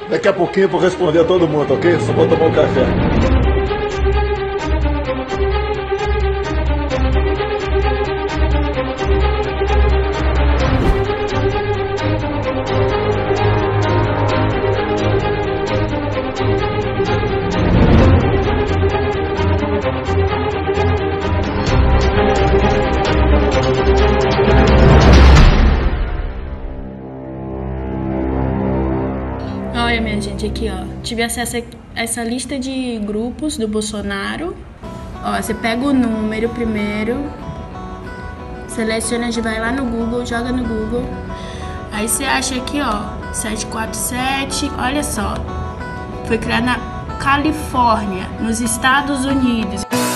Daqui a pouquinho eu vou responder a todo mundo, ok? Só vou tomar um café. Olha, minha gente, aqui ó, tive acesso a essa lista de grupos do Bolsonaro. Ó, você pega o número primeiro, seleciona, vai lá no Google, joga no Google. Aí você acha aqui ó, 747, olha só, foi criado na Califórnia, nos Estados Unidos.